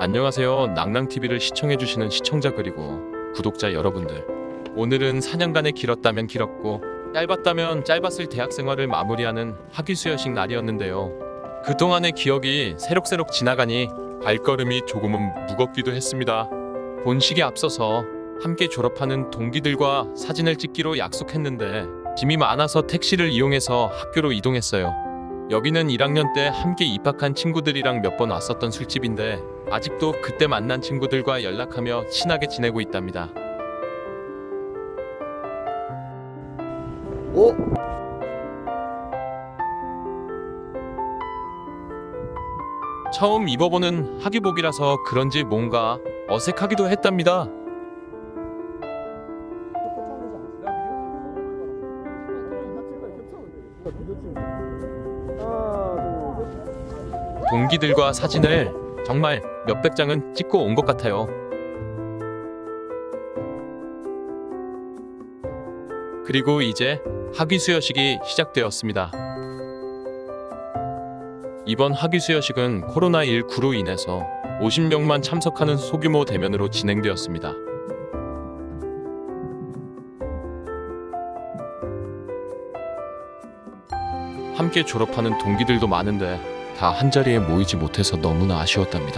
안녕하세요. 낭낭TV를 시청해주시는 시청자 그리고 구독자 여러분들. 오늘은 4년간의 길었다면 길었고 짧았다면 짧았을 대학생활을 마무리하는 학위수여식 날이었는데요. 그동안의 기억이 새록새록 지나가니 발걸음이 조금은 무겁기도 했습니다. 본식에 앞서서 함께 졸업하는 동기들과 사진을 찍기로 약속했는데 짐이 많아서 택시를 이용해서 학교로 이동했어요. 여기는 1학년 때 함께 입학한 친구들이랑 몇 번 왔었던 술집인데 아직도 그때 만난 친구들과 연락하며 친하게 지내고 있답니다. 오? 처음 입어보는 학위복이라서 그런지 뭔가 어색하기도 했답니다. 동기들과 사진을 정말 몇백 장은 찍고 온 것 같아요. 그리고 이제 학위수여식이 시작되었습니다. 이번 학위수여식은 코로나19로 인해서 50명만 참석하는 소규모 대면으로 진행되었습니다. 함께 졸업하는 동기들도 많은데 다 한자리에 모이지 못해서 너무나 아쉬웠답니다.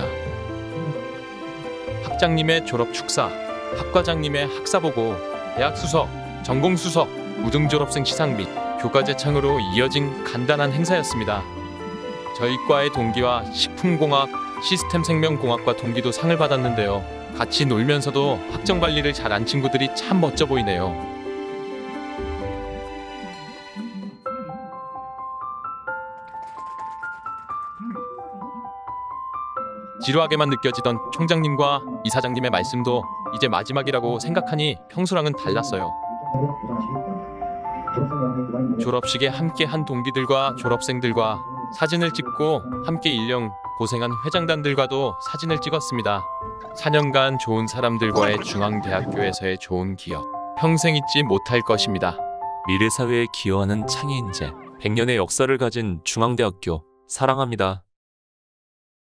학장님의 졸업 축사, 학과장님의 학사보고, 대학수석, 전공수석, 우등졸업생 시상 및 교과제창으로 이어진 간단한 행사였습니다. 저희 과의 동기와 식품공학, 시스템생명공학과 동기도 상을 받았는데요. 같이 놀면서도 학점관리를 잘한 친구들이 참 멋져 보이네요. 지루하게만 느껴지던 총장님과 이사장님의 말씀도 이제 마지막이라고 생각하니 평소랑은 달랐어요. 졸업식에 함께한 동기들과 졸업생들과 사진을 찍고 함께 1년 고생한 회장단들과도 사진을 찍었습니다. 4년간 좋은 사람들과의 중앙대학교에서의 좋은 기억, 평생 잊지 못할 것입니다. 미래사회에 기여하는 창의 인재, 100년의 역사를 가진 중앙대학교, 사랑합니다.